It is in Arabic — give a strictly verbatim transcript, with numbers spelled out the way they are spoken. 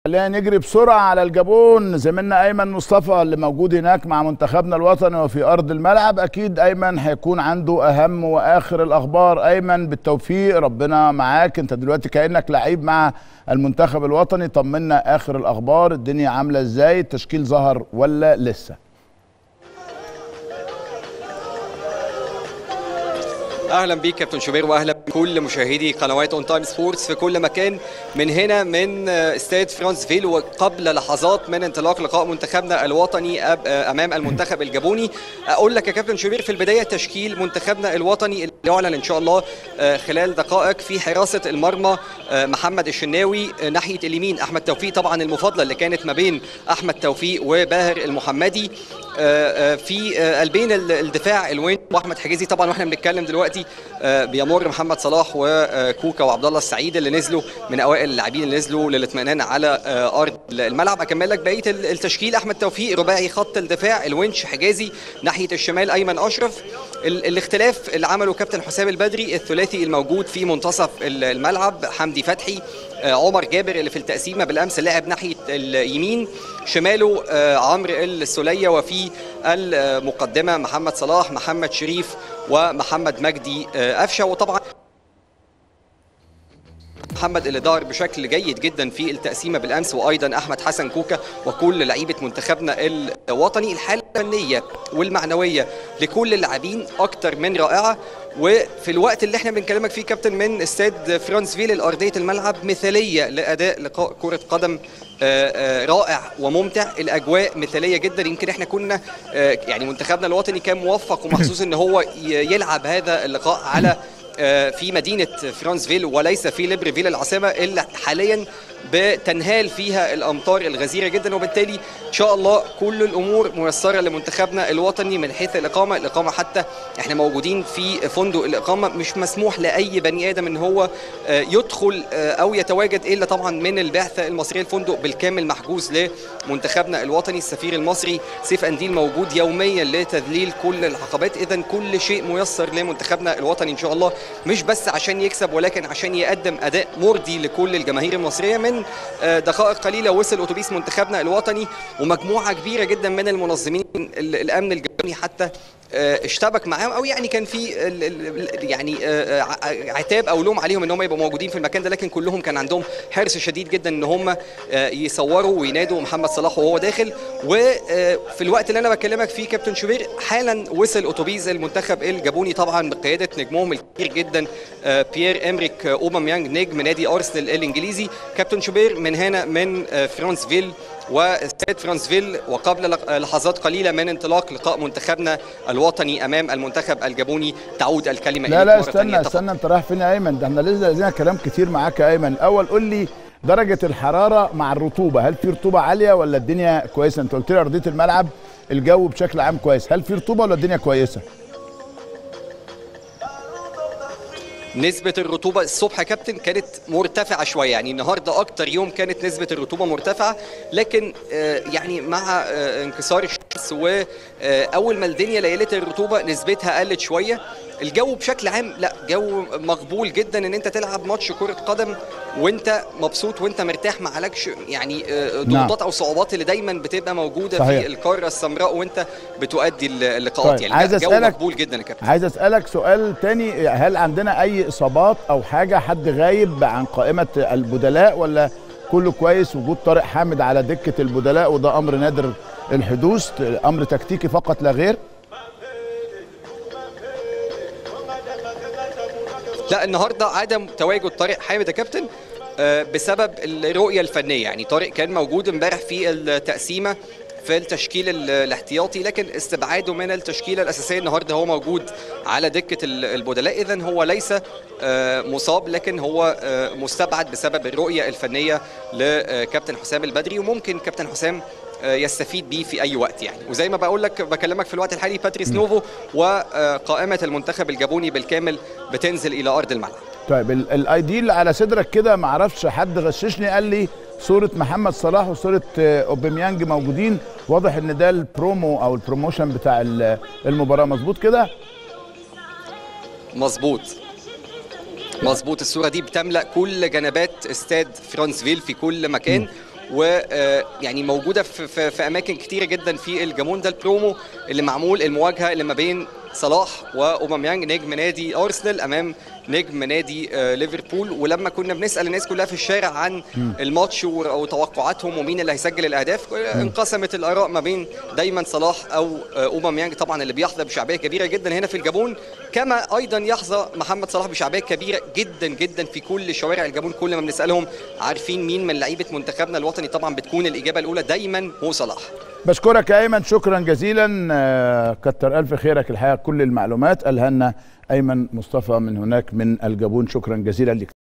خلينا نجري بسرعة على الجابون. زميلنا أيمن مصطفى اللي موجود هناك مع منتخبنا الوطني وفي أرض الملعب، أكيد أيمن هيكون عنده أهم وآخر الأخبار. أيمن بالتوفيق، ربنا معاك. أنت دلوقتي كأنك لعيب مع المنتخب الوطني، طمنا آخر الأخبار، الدنيا عاملة إزاي؟ التشكيل ظهر ولا لسه؟ اهلا بيك كابتن شوبير، واهلا بكل مشاهدي قنوات اون تايم سبورتس في كل مكان من هنا من استاد فرانسفيل، وقبل لحظات من انطلاق لقاء منتخبنا الوطني امام المنتخب الجابوني. اقول لك يا كابتن شوبير في البدايه تشكيل منتخبنا الوطني اللي يعلن ان شاء الله خلال دقائق. في حراسه المرمى محمد الشناوي، ناحيه اليمين احمد توفيق، طبعا المفاضله اللي كانت ما بين احمد توفيق وباهر المحمدي. في قلبين الدفاع الوين واحمد حجازي، طبعا واحنا بنتكلم دلوقتي بيمر محمد صلاح وكوكا وعبد الله السعيد اللي نزلوا من اوائل اللاعبين اللي نزلوا للاطمئنان على ارض الملعب. اكمل لك بقيه التشكيل: احمد توفيق رباعي خط الدفاع، الونش حجازي، ناحيه الشمال ايمن اشرف. الاختلاف اللي عمله كابتن حسام البدري، الثلاثي الموجود في منتصف الملعب حمدي فتحي، عمر جابر اللي في التقسيمه بالامس لعب ناحيه اليمين، شماله عمرو السوليه، وفي المقدمه محمد صلاح، محمد شريف، ومحمد مجدي قفشه. وطبعا محمد اللي ظهر بشكل جيد جدا في التقسيمه بالامس، وايضا احمد حسن كوكا وكل لعيبه منتخبنا الوطني. الحاله الفنيه والمعنويه لكل اللاعبين اكتر من رائعه، وفي الوقت اللي احنا بنكلمك فيه كابتن من استاد فرانسفيل الارضيه الملعب مثاليه لاداء لقاء كره قدم رائع وممتع. الاجواء مثاليه جدا، يمكن احنا كنا يعني منتخبنا الوطني كان موفق ومحظوظ ان هو يلعب هذا اللقاء على في مدينة فرانسفيل وليس في ليبرفيل العاصمة اللي حاليا بتنهال فيها الأمطار الغزيرة جدا، وبالتالي إن شاء الله كل الأمور ميسرة لمنتخبنا الوطني من حيث الإقامة. الإقامة حتى إحنا موجودين في فندق الإقامة، مش مسموح لأي بني آدم إن هو يدخل أو يتواجد إلا طبعا من البعثة المصرية. الفندق بالكامل محجوز لمنتخبنا الوطني. السفير المصري سيف أنديل موجود يوميا لتذليل كل العقبات. إذن كل شيء ميسر لمنتخبنا الوطني إن شاء الله، مش بس عشان يكسب ولكن عشان يقدم أداء مرضي لكل الجماهير المصرية. من دقائق قليلة وصل أتوبيس منتخبنا الوطني ومجموعة كبيرة جدا من المنظمين الأمن الجابوني حتى اشتبك معاهم، او يعني كان في يعني عتاب او لوم عليهم ان هم يبقوا موجودين في المكان ده، لكن كلهم كان عندهم حرص شديد جدا ان هم يصوروا وينادوا محمد صلاح وهو داخل. وفي الوقت اللي انا بكلمك فيه كابتن شوبير حالا وصل اتوبيس المنتخب الجابوني، طبعا بقياده نجمهم الكبير جدا بيير إمريك أوباميانج نجم نادي ارسنال الانجليزي. كابتن شوبير من هنا من فرانسفيل واستاد فرانسفيل، وقبل لحظات قليله من انطلاق لقاء منتخبنا الوطني امام المنتخب الجابوني تعود الكلمه لا لا استنى استنى انت رايح فين يا ايمن؟ ده احنا لسه لنا كلام كتير معاك يا ايمن. الاول قول لي درجه الحراره مع الرطوبه، هل في رطوبه عاليه ولا الدنيا كويسه؟ انت قلت لي ارضيه الملعب الجو بشكل عام كويس، هل في رطوبه ولا الدنيا كويسه؟ نسبة الرطوبة الصبح يا كابتن كانت مرتفعة شوية، يعني النهاردة أكتر يوم كانت نسبة الرطوبة مرتفعة، لكن يعني مع انكسار الشمس وأول ما الدنيا ليلت الرطوبة نسبتها قلت شوية. الجو بشكل عام لا جو مقبول جدا ان انت تلعب ماتش كرة قدم وانت مبسوط وانت مرتاح، ما عليكش يعني ضغوطات او صعوبات اللي دايما بتبقى موجودة صحيح. في القارة السمراء وانت بتؤدي اللقاءات. طيب. يعني عايز جو أسألك مقبول جدا يا كابتن. عايز اسالك سؤال تاني، هل عندنا اي اصابات او حاجة، حد غايب عن قائمة البدلاء ولا كله كويس؟ وجود طارق حامد على دكة البدلاء وده امر نادر الحدوث، امر تكتيكي فقط لا غير. لا النهارده عدم تواجد طارق حامد يا كابتن بسبب الرؤيه الفنيه، يعني طارق كان موجود امبارح في التقسيمه في التشكيل الاحتياطي، لكن استبعاده من التشكيله الاساسيه النهارده هو موجود على دكه البدلاء. اذا هو ليس مصاب لكن هو مستبعد بسبب الرؤيه الفنيه لكابتن حسام البدري، وممكن كابتن حسام يستفيد بيه في اي وقت يعني. وزي ما بقول لك بكلمك في الوقت الحالي باتريس نوفو وقائمه المنتخب الجابوني بالكامل بتنزل الى ارض الملعب. طيب الاي دي اللي على صدرك كده ما اعرفش حد غششني قال لي صوره محمد صلاح وصوره اوباميانج موجودين، واضح ان ده البرومو او البروموشن بتاع المباراه، مظبوط كده؟ مظبوط مظبوط. الصوره دي بتملا كل جنبات استاد فرانسفيل في كل مكان، ويعني موجوده في, في, في اماكن كتيره جدا في الجابون. ده البرومو اللي معمول، المواجهه اللي ما بين صلاح واوباميانج نجم نادي ارسنال امام نجم نادي ليفربول. ولما كنا بنسال الناس كلها في الشارع عن الماتش وتوقعاتهم ومين اللي هيسجل الاهداف، انقسمت الاراء ما بين دايما صلاح او اوباميانج طبعا اللي بيحظى بشعبيه كبيره جدا هنا في الجابون، كما ايضا يحظى محمد صلاح بشعبيه كبيره جدا جدا في كل شوارع الجابون. كل ما بنسالهم عارفين مين من لعيبه منتخبنا الوطني، طبعا بتكون الاجابه الاولى دايما هو صلاح. بشكرك يا ايمن، شكرا جزيلا، كتر الف خيرك. الحقيقه كل المعلومات قالها لنا ايمن مصطفى من هناك من الجابون، شكرا جزيلا لك.